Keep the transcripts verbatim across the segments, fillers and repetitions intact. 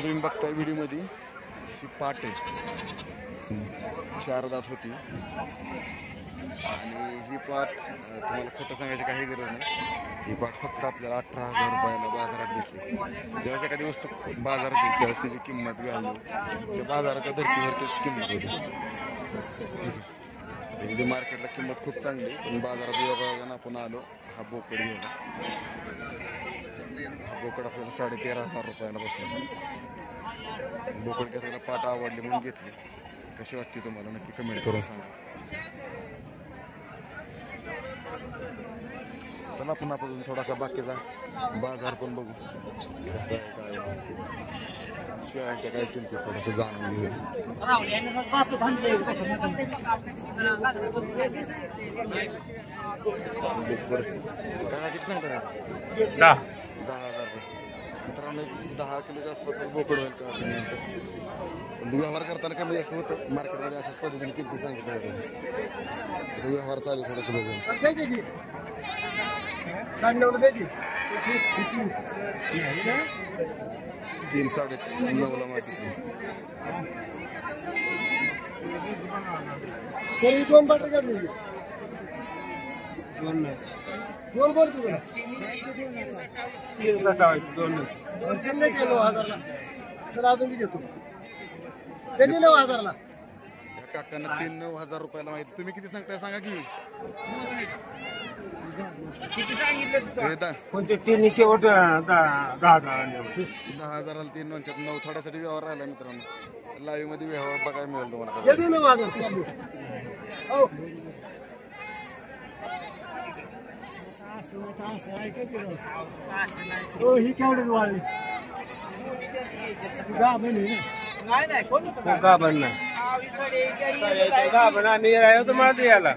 तुम्ही बघताय व्हिडिओमध्ये ही पाट आहे, चार दात होती आणि ही पाट तुम्हाला खोटं सांगायची काही गरज नाही. ही पाट फक्त आपल्याला अठरा हजार रुपयाला बाजारात भेटली. जेव्हा एखादी वस्तू बाजारात येईल त्यावेळेस त्याची किंमत व्हॅल्यू त्या बाजाराच्या धर्तीवरतीच किंमत होती. त्याची मार्केटला किंमत खूप चांगली, पण बाजारात योगायोगानं आपण आलो हा बोकड घेऊन. हा बोकड आपल्याला साडे तेरा हजार रुपयाला बसला. बोकड घेताना पाट आवडली म्हणून घेतली. कशी वाटते तुम्हाला नक्की कमेंट करून सांगा. चला आपण आपण थोडासा बाकीचा बाजार पण बघू कसं आहे काय शेळ्यांच्या काय किमती थोडंसं जाणून घेऊ. काय किती सांगता दहा दहा हजार रुपये मित्रांनो. दहा किलोच्या आसपास बोकड होईल का व्यवहार करताना कमी जास्त होतं. मार्केटमध्ये अशाच पद्धतीने किमती सांगितलं होतं. व्यवहार चालू थोडंसं बघून तीन साडे नऊला मागितली. दोन बाटे काढली दोन दोन बोलतो तुला तीन सटावायची दोन तीन नाही केलो हजारला. सर अजून घेतो त्याचे नऊ हजारला. काकांना तीन नऊ हजार रुपयाला माहिती. तुम्ही किती सांगताय सांगा की किती सांगितलं? तीन शेवट दहा हजाराला तीन नऊच्यात नऊ थोड्यासाठी व्यवहार राहिला मित्रांनो. लाईव्ह मध्ये व्यवहार बघायला मिळेल तुम्हाला. ही केवढी वाढली गाभण नाही गाभण आम्ही राहिलो तर मला याला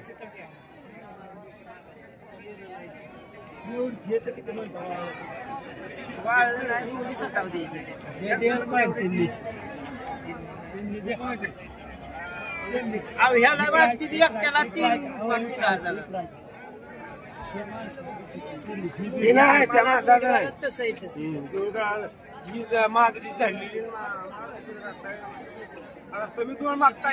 मागणी धरली तुम्ही दोन मागताय.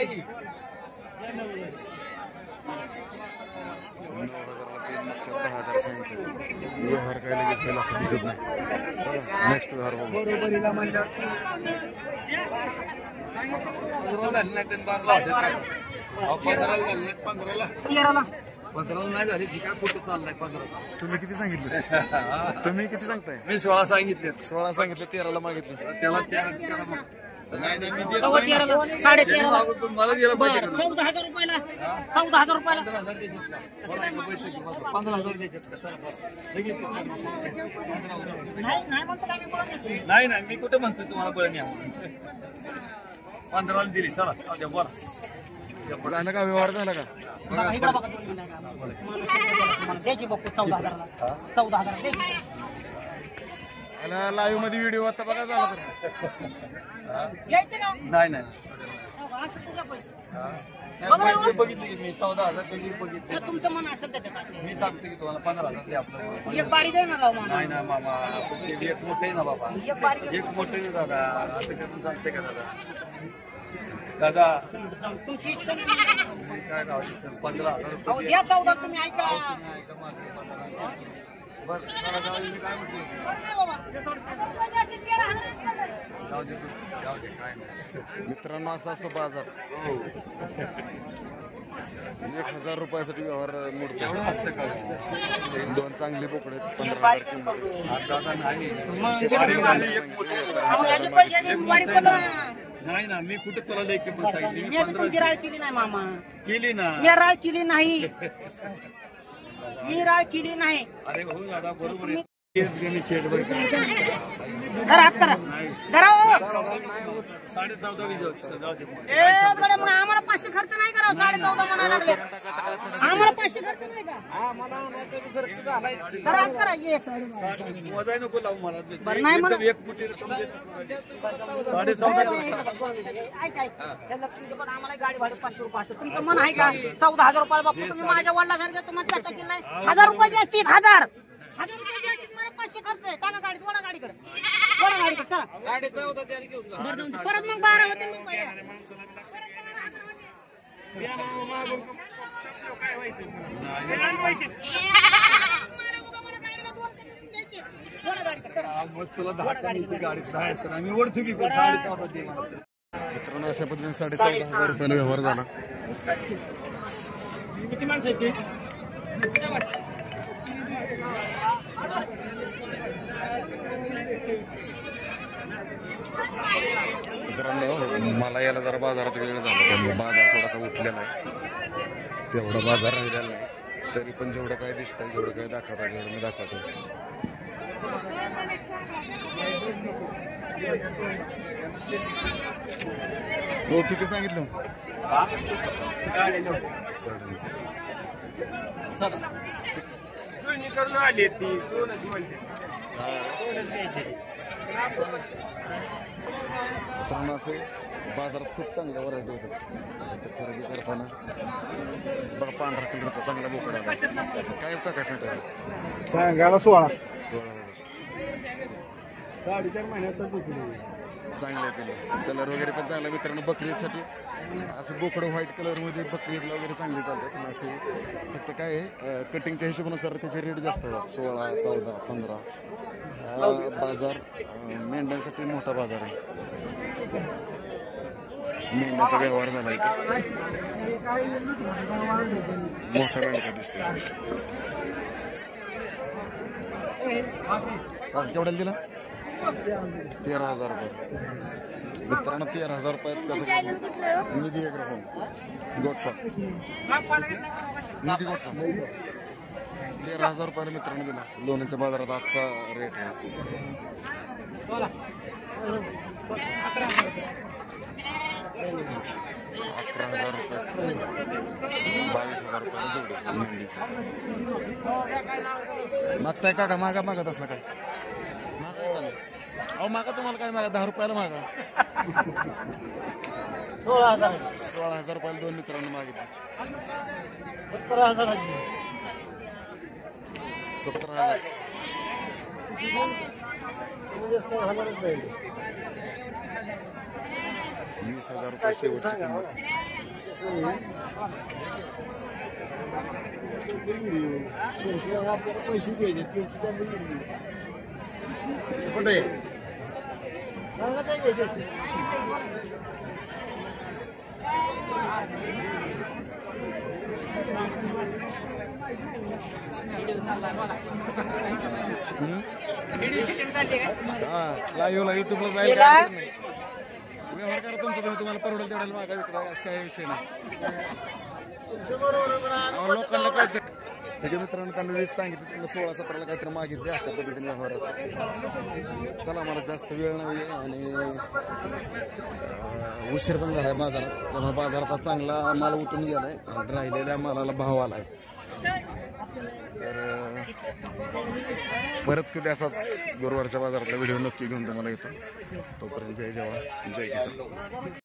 दहा हजार सांगितलं व्यवहार काय लगेच केला असं दिसत नाही. चला नेक्स्ट व्यवहार बघू. बरोबरीला म्हणलं पंधराला पंधराला नाही झाली जी काय फोटो चाललाय पंधरा. तुम्ही किती सांगितलं? तुम्ही किती सांगताय? मी सोळा सांगितले. सोळा सांगितले तेराला मागितले त्याला साडे तेरा मला दिला पाहिजे. चौदा हजार रुपयाला चौदा हजार रुपयाला पंधरा हजार नाही नाही मी कुठे म्हणतोय तुम्हाला बळ न्या पंधराला दिली. चला बोला झालं का व्यवहार झाला का? द्यायची बापू चौदा हजाराला चौदा हजार लाईव्ह मध्ये व्हिडिओ आता बघा झाला तर नाही नाही बघितली मी चौदा हजार बघितले. तुमचं मन असेल मी सांगतो की तुम्हाला पंधरा हजार द्या आपलं. एक बारी नाही ना मामा एक मोठे ना बाबा एक मोठे दादा असं करून सांगते का दादा? दादा तुमची इच्छा काय राहायचं पंधरा हजार रुपये चौदा तुम्ही ऐका. मित्रांनो असा असतो बाजार. एक हजार रुपयासाठी व्यवहार मोडतो. दोन चांगले बोकडे पंधरा हजार किंमत. नाही ना मी कुठे तुला लेख किंमत सांगितली? तुमची राळ केली नाही मामा. केली ना मी राळ केली नाही. मी राळ केली नाही. अरे भाऊ दादा बरोबर आहे. साडे चौदा मग आम्हाला पाचशे खर्च नाही करावं. साडे चौदा म्हणायला लागले आम्हाला पाचशे खर्च नाही का? नको लावू मला एक कोटी साडे चौदा. लक्ष्मी पण आम्हाला गाडी भाडं पाचशे रुपये असतं. तुमचं मन आहे का? चौदा हजार रुपये बाबा तुम्ही माझ्या वडिलासारख्या तुम्हाला चर्चा केली नाही. हजार रुपयाचे असतील हजार हजार रुपये जास्तीत मला पाचशे खर्च आहे. टाका गाडीत, वडा गाडीकडे, वडा गाडीकडे चला. साडे चौदा त्याला घेऊन जा. बरं जाऊन दे. परत मग बारा होते मग बाया. वडा गाडीकडे चला. मस्त तुला दहा टन गाडी दहा सर आम्ही ओढतो की पण साडे चौदा ते मला मित्रांनो अशा पद्धतीने साडे चौदा हजार रुपयाला व्यवहार झाला. किती माणसं आहेत ते? मित्रांनो मला यायला जरा बाजारात वेळ झाला, त्यामुळे बाजार थोडासा उठलेला आहे. तेवढा बाजार राहिलेला नाही, तरी पण जेवढं काय दिसतंय, जेवढं काय दाखवत आहे तेवढं मी दाखवतो. हो किती सांगितलं? आली ती दोनच म्हणते. मित्रांनो असे बाजारात खूप चांगल्या व्हरायटी होतात. तर खरेदी करताना बघा पांढरा कलरचा चांगला बोकड आला. काय का काय सांगता? सांगायला सोळा सोळा हजार साडेचार महिन्यातच होती. चांगले केले, कलर वगैरे पण चांगला. मित्रांनो बकरीसाठी असं बोकडं व्हाईट कलरमध्ये बकरीला वगैरे चांगले चालतात. पण असे फक्त काय आहे कटिंगच्या हिशोबानुसार त्याचे रेट जास्त असतात. सोळा चौदा पंधरा हा बाजार मेंढ्यांसाठी मोठा बाजार आहे. मेंढ्याचा व्यवहार झाला इथे. मोठा मेंढ्या दिसते. केवढ्याला दिला? तेरा हजार रुपये. मित्रांनो तेरा हजार रुपयात कसं निधी एक रकम गोटफा निधी गोटफा तेरा हजार रुपयाला मित्रांनो दिला. लोणीच्या बाजारात आजचा रेट आहे अकरा हजार रुपये. बावीस हजार रुपयाला जोडी मेंढी मागताय का? का मागा मागत असला काय मागा? अहो मागा तुम्हाला काय मागा? दहा रुपयाला मागा. सोळा हजार सोळा हजार रुपयाला दोन मित्रांनो मागितले. सतरा हजार सतरा हजार वीस हजार रुपये शेवटची किंमत. पैसे घ्यायचे कुठे हा लाईव्हला युट्यूबला जाईल काय अडचण नाही. व्यवहार करा तुमचं तुम्ही, तुम्हाला परवडेल तेवढ्याला मागा विकरा, असं काय विषय नाही. लोकांना कळतं. ठीक आहे मित्रांनो, त्यांना वीस सांगितलं, त्यांना सोळा सतराला काहीतरी मागितले. अशा पद्धतीने व्यवहार. चला मला जास्त वेळ नाही आणि उशीर पण झालाय बाजारात, त्यामुळे बाजारात आज चांगला माल उतरून गेलाय. राहिलेल्या मालाला भाव आलाय. तर परत कधी असाच गुरुवारच्या बाजारातला व्हिडिओ नक्की घेऊन तुम्हाला येतो. तोपर्यंत जय जवान जय किसान.